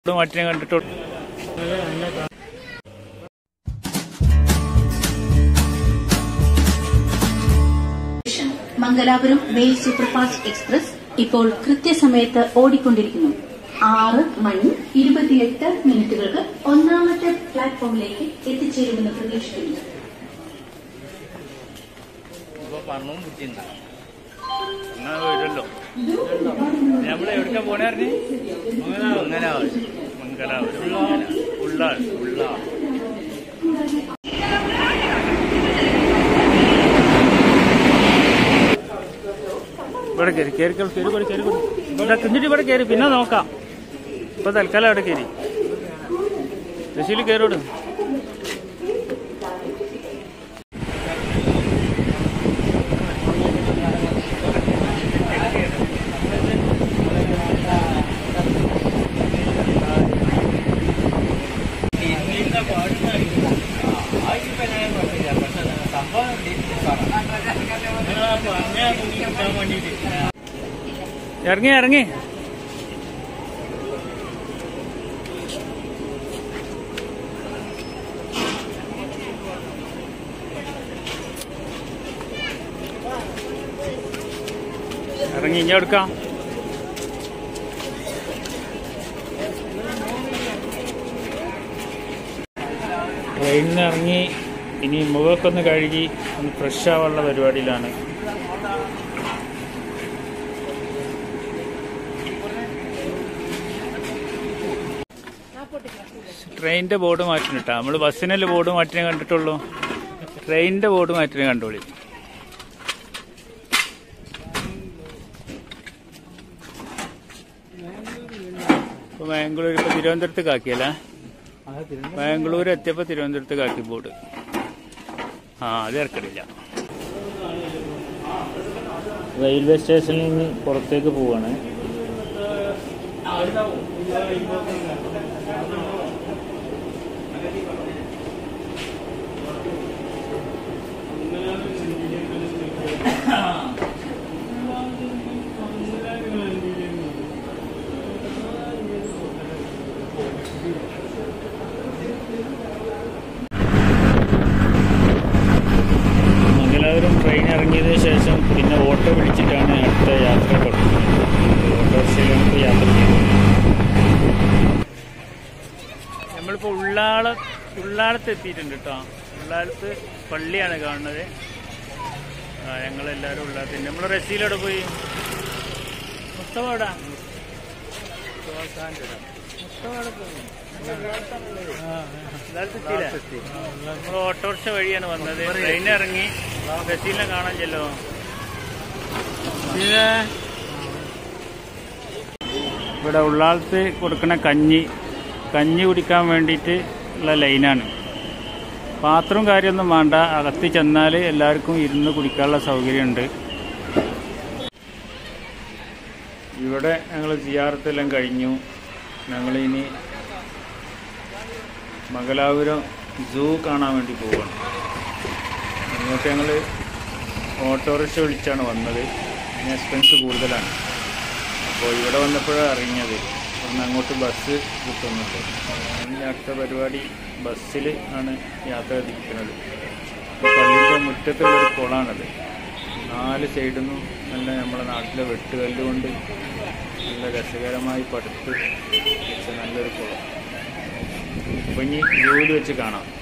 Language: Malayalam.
മാറ്റിനെ കണ്ടിട്ടുണ്ട്. മംഗലാപുരം മെയിൽ സൂപ്പർഫാസ്റ്റ് എക്സ്പ്രസ് ഇപ്പോൾ കൃത്യസമയത്ത് ഓടിക്കൊണ്ടിരിക്കുന്നു. 6:28 ഒന്നാമത്തെ പ്ലാറ്റ്ഫോമിലേക്ക് എത്തിച്ചേരുമെന്ന് പ്രതീക്ഷിക്കുന്നു. വരുമല്ലോ. നമ്മള് എവിടേക്കാ പോണേറിഞ്ഞ് മംഗലാപുരം ഉള്ളാൾ. ഇവിടെ കയറി ഇവിടെ തിന്നിട്ട് ഇവിടെ കയറി പിന്നെ നോക്കാം. ഇപ്പൊ തൽക്കാലം അവിടെ കയറി ശശിയിൽ കയറോട്. ഇറങ്ങി ഇനി എടുക്കാം. ട്രെയിനിൽ നിന്ന് ഇറങ്ങി ഇനി മുഖമൊക്കെ ഒന്ന് കഴുകി ഒന്ന് ഫ്രഷ് ആവാനുള്ള പരിപാടിയിലാണ്. ട്രെയിനിന്റെ ബോർഡ് മാറ്റിനിട്ടാ. നമ്മള് ബസ്സിനല്ലേ ബോർഡ് മാറ്റിനെ കണ്ടിട്ടുള്ളൂ, ട്രെയിനിന്റെ ബോർഡ് മാറ്റിനെ കണ്ടോളി. ഇപ്പൊ ബാംഗ്ലൂർ ഇപ്പൊ തിരുവനന്തപുരത്ത് ആക്കിയല്ല, ബാംഗ്ലൂർ എത്തിയപ്പോ തിരുവനന്തപുരത്ത് ആക്കി ബോർഡ്. അത് ഇറക്കണില്ല. റെയിൽവേ സ്റ്റേഷനിൽ നിന്ന് പുറത്തേക്ക് പോവാണ്. മംഗലാപുരം ട്രെയിൻ ഇറങ്ങിയതിനു ശേഷം പിന്നെ ഓട്ടോ പിടിച്ചിട്ടാണ് അടുത്ത യാത്ര തുടങ്ങുന്നത്. ഓട്ടോറിക്ഷയിലാണ് യാത്ര ചെയ്യുന്നത്. നമ്മളിപ്പോ ഉള്ളാളത്ത് എത്തിയിട്ടുണ്ട് കേട്ടോ. ഉള്ളാളത്ത് പള്ളിയാണ് കാണുന്നത്. ഞങ്ങളെല്ലാവരും ഉള്ളാളത്ത്. നമ്മൾ റസീലവിടെ പോയി. മുസ്തഫ നമ്മൾ ഓട്ടോറിക്ഷ വഴിയാണ് വന്നത്. ട്രെയിൻ ഇറങ്ങി റസീലിനെ കാണാൻ ചെല്ലോ. ഇവിടെ ഉള്ളാളത്ത് കൊടുക്കുന്ന കഞ്ഞി കുടിക്കാൻ വേണ്ടിയിട്ട് ഉള്ള ലൈനാണ്. പാത്രവും കാര്യമൊന്നും വേണ്ട, അകത്ത് ചെന്നാൽ എല്ലാവർക്കും ഇരുന്ന് കുടിക്കാനുള്ള സൗകര്യമുണ്ട്. ഇവിടെ ഞങ്ങൾ സിയാറത്തെല്ലാം കഴിഞ്ഞു. ഞങ്ങളിനി മംഗലാപുരം സൂ കാണാൻ വേണ്ടി പോവുകയാണ്. ഇങ്ങോട്ട് ഞങ്ങൾ ഓട്ടോറിക്ഷ വിളിച്ചാണ് വന്നത്. അതിന് എക്സ്പെൻസ് കൂടുതലാണ്. അപ്പോൾ ഇവിടെ വന്നപ്പോഴാണ് അറിഞ്ഞത് ഒന്ന് അങ്ങോട്ട് ബസ് കിട്ടുന്നുണ്ട്. അതിൻ്റെ അടുത്ത പരിപാടി ബസ്സിൽ ആണ് യാത്ര തിരിക്കുന്നത്. പള്ളിൻ്റെ മുറ്റത്തുള്ളൊരു കുളമാണത്. 4 സൈഡിൽ നിന്നും നല്ല നമ്മുടെ നാട്ടിലെ വെട്ടുകല്ല് കൊണ്ട് നല്ല രസകരമായി പടുത്ത് വെച്ച നല്ലൊരു കുളം. അപ്പം ഇനി ജോലി വെച്ച് കാണാം.